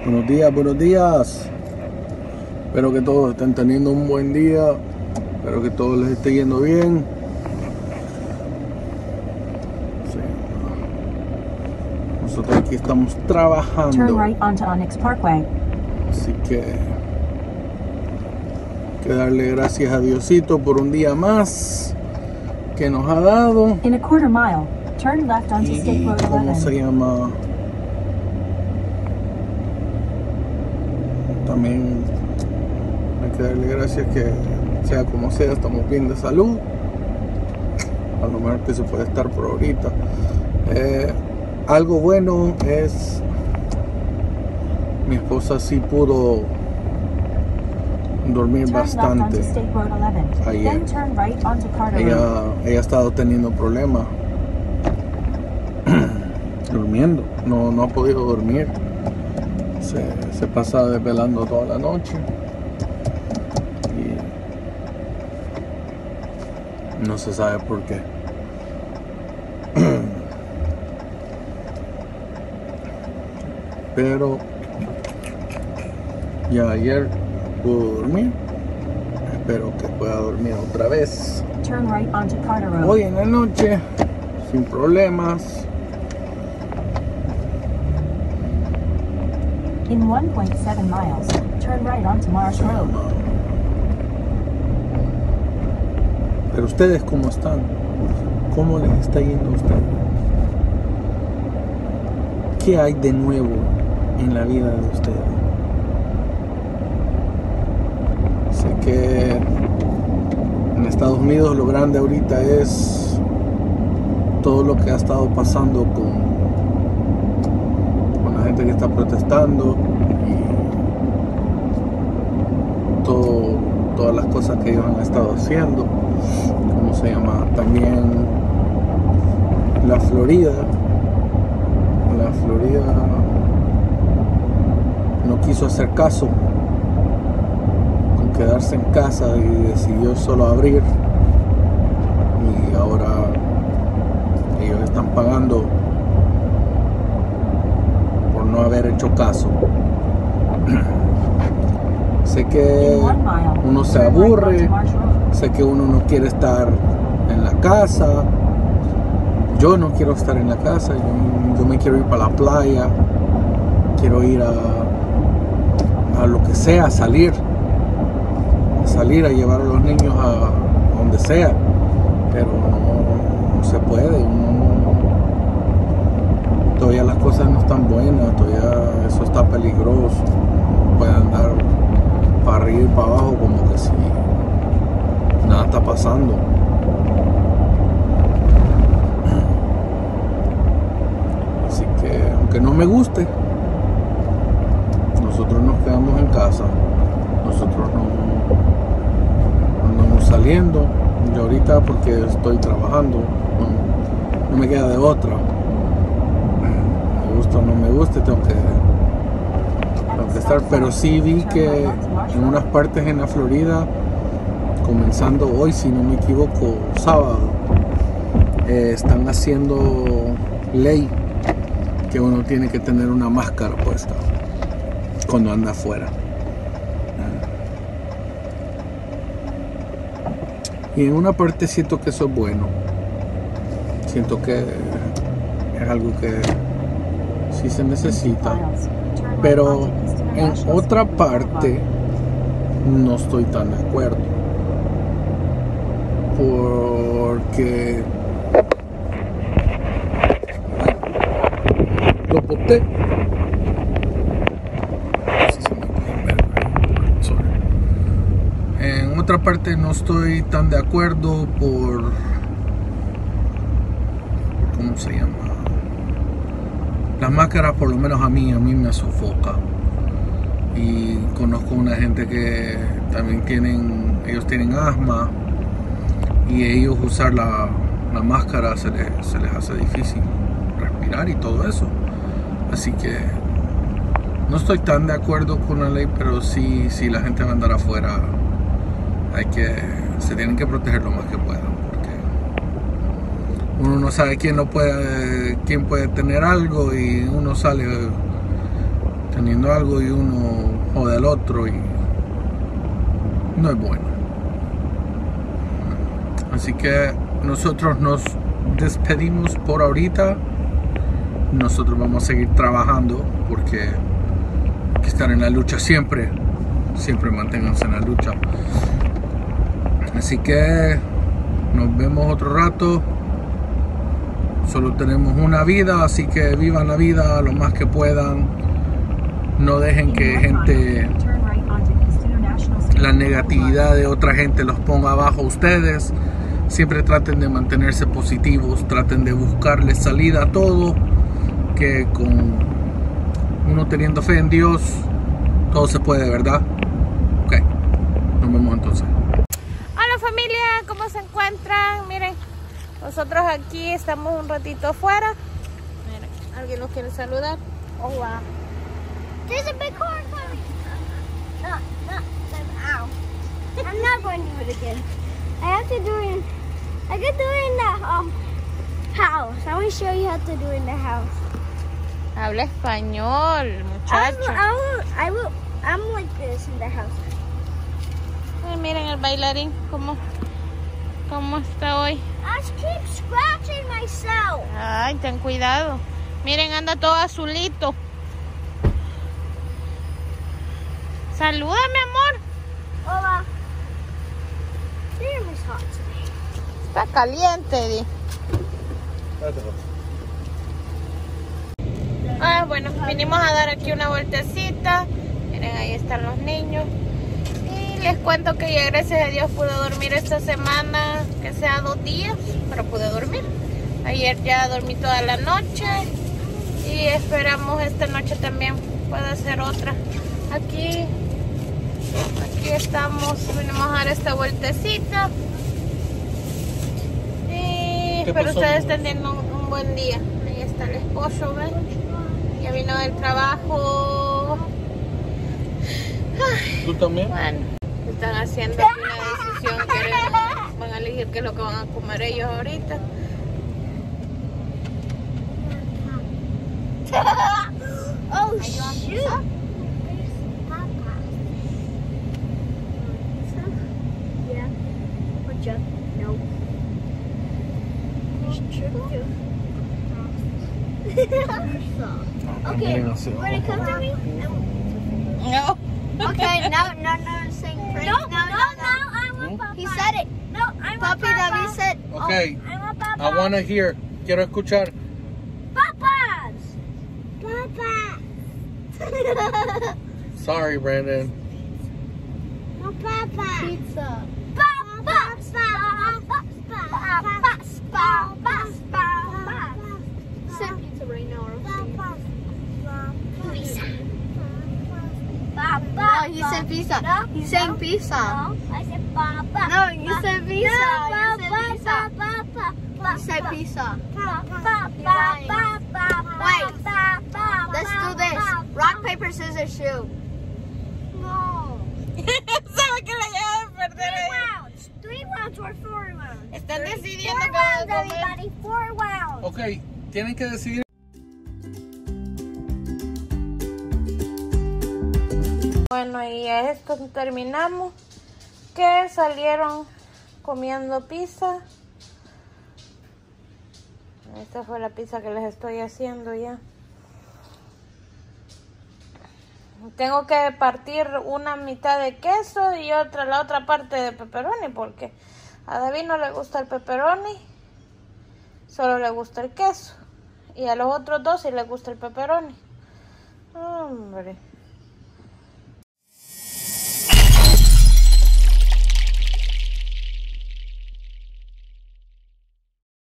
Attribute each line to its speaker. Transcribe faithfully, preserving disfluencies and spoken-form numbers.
Speaker 1: Buenos días, buenos días. Espero que todos estén teniendo un buen día. Espero que todos les esté yendo bien. Sí. Nosotros aquí estamos trabajando.
Speaker 2: Turn right onto Onyx Parkway.
Speaker 1: Así que hay que darle gracias a Diosito por un día más que nos ha dado.
Speaker 2: In a quarter mile, turn left onto
Speaker 1: Y
Speaker 2: State Road
Speaker 1: cómo se
Speaker 2: eleven.
Speaker 1: llama, también hay que darle gracias que sea como sea estamos bien de salud, a lo mejor que se puede estar por ahorita. Eh, algo bueno es mi esposa sí pudo dormir
Speaker 2: Turn left
Speaker 1: bastante
Speaker 2: onto State Road eleven.
Speaker 1: ayer.
Speaker 2: Then turn right onto Carter Road.
Speaker 1: Ella, ella ha estado teniendo problemas durmiendo, no, no ha podido dormir, se, se pasa desvelando toda la noche y no se sabe por qué. Pero ya ayer pudo dormir, espero que pueda dormir otra vez
Speaker 2: Turn right onto Carter Road.
Speaker 1: hoy en la noche sin problemas.
Speaker 2: In one point seven miles, turn right onto Marsh Road.
Speaker 1: Pero ustedes, ¿cómo están? ¿Cómo les está yendo a ustedes? ¿Qué hay de nuevo en la vida de ustedes? Sé que en Estados Unidos lo grande ahorita es todo lo que ha estado pasando con la gente que está protestando y todo, todas las cosas que ellos han estado haciendo. ¿Cómo se llama? También la Florida. La Florida no quiso hacer caso con quedarse en casa y decidió solo abrir. Y ahora ellos están pagando no haber hecho caso. Sé que uno se aburre, sé que uno no quiere estar en la casa. Yo no quiero estar en la casa, yo, yo me quiero ir para la playa, quiero ir a, a lo que sea, salir, a salir a llevar a los niños a, a donde sea, pero no, no se puede. Uno, todavía las cosas no están buenas, todavía eso está peligroso. Puede andar para arriba y para abajo como que si nada está pasando. Así que aunque no me guste, nosotros nos quedamos en casa, nosotros no andamos saliendo. Y ahorita porque estoy trabajando, no, no me queda de otra. Me gusta o no me guste, tengo que, tengo que estar. Pero sí vi que en unas partes en la Florida, comenzando hoy, si no me equivoco, sábado, eh, están haciendo ley que uno tiene que tener una máscara puesta cuando anda afuera. Y en una parte siento que eso es bueno, siento que es algo que sí se necesita, pero en otra parte no estoy tan de acuerdo, porque lo boté. En otra parte no estoy tan de acuerdo por, ¿cómo se llama? Las máscaras, por lo menos a mí, a mí me sofoca. Y conozco una gente que también tienen, ellos tienen asma y ellos usar la, la máscara se les, se les hace difícil respirar y todo eso. Así que no estoy tan de acuerdo con la ley, pero sí, si la gente va a andar afuera, hay que, se tienen que proteger lo más que puedan, porque uno no sabe quién no puede, quién puede tener algo y uno sale teniendo algo y uno jode al otro y no es bueno. Así que nosotros nos despedimos por ahorita. Nosotros vamos a seguir trabajando porque hay que estar en la lucha siempre. Siempre manténganse en la lucha. Así que nos vemos otro rato. Solo tenemos una vida, así que vivan la vida lo más que puedan. No dejen que gente, la negatividad de otra gente los ponga abajo a ustedes. Siempre traten de mantenerse positivos, traten de buscarle salida a todo, que con uno teniendo fe en Dios, todo se puede, ¿verdad? Ok, nos vemos entonces.
Speaker 3: Hola familia, ¿cómo se encuentran? Miren, nosotros aquí estamos un ratito afuera. Miren, ¿alguien nos quiere saludar?
Speaker 4: Hola. There's a big horn coming. No, no, ow. I'm not going to do it again. I have to do it in, I can do it in the um, house. I want to show you how to do it in the house.
Speaker 3: Habla español,
Speaker 4: I
Speaker 3: muchacho.
Speaker 4: will, I will, I will, I'm like this in the house.
Speaker 3: Ay, miren el bailarín, cómo, cómo está hoy.
Speaker 4: I keep scratching myself.
Speaker 3: Ay, ten cuidado. Miren, anda todo azulito. Saluda, mi amor.
Speaker 4: Hola. Damn, it's hot today.
Speaker 3: Está caliente, di. Ah, bueno, vinimos a dar aquí una vueltecita. Miren, ahí están los niños. Y les cuento que ya gracias a Dios pude dormir esta semana, que sea dos días, pero pude dormir. Ayer ya dormí toda la noche y esperamos esta noche también pueda ser otra. Aquí, aquí estamos, venimos a dar esta vueltecita. Y espero ustedes estén teniendo un, un buen día. Ahí está el esposo, ¿ven? Ya vino del trabajo. Ay,
Speaker 1: ¿Tú también?
Speaker 3: bueno, están haciendo una decisión. Quieren, van a elegir qué es lo que van a comer ellos ahorita.
Speaker 4: Oh, shoot. Papa. Yeah. What's up? No. Okay, when it comes to me,
Speaker 3: No.
Speaker 4: okay, no, no, no, saying Frank. No, no, no, no, I want Papa. He said it. No, I want Papi, Papa. David said.
Speaker 1: Okay,
Speaker 4: Oh, I want Papa.
Speaker 1: I want to hear. Quiero escuchar.
Speaker 4: Papas. Papa.
Speaker 1: Sorry, Brandon.
Speaker 4: No, Papa. Pizza. Papa. Papa. Papa. Papa. Papa. Say pizza right now. Pizza. Papa.
Speaker 5: No, he said pizza.
Speaker 4: No,
Speaker 5: He's saying
Speaker 4: no,
Speaker 5: pizza.
Speaker 4: No, I said Papa.
Speaker 5: No, you said pizza.
Speaker 4: No,
Speaker 5: You said
Speaker 4: Papa,
Speaker 5: pizza.
Speaker 4: Papa, Papa,
Speaker 5: You said pizza.
Speaker 4: Papa,
Speaker 5: You're lying.
Speaker 4: Papa,
Speaker 5: Wait.
Speaker 4: Papa,
Speaker 5: Let's do this. Rock, paper, scissors, shoot.
Speaker 4: No.
Speaker 3: ¿Sabe que la llave de perder
Speaker 4: Three
Speaker 3: ahí?
Speaker 4: rounds. Three rounds or four rounds.
Speaker 3: Están
Speaker 4: Four
Speaker 3: decidiendo qué van
Speaker 4: rounds,
Speaker 3: a comer.
Speaker 4: everybody. Four rounds.
Speaker 1: Ok, tienen que decidir.
Speaker 3: Bueno, y a esto terminamos. Que salieron comiendo pizza. Esta fue la pizza que les estoy haciendo ya. Tengo que partir una mitad de queso y otra la otra parte de pepperoni porque a David no le gusta el pepperoni, solo le gusta el queso. Y a los otros dos sí les gusta el pepperoni. Hombre.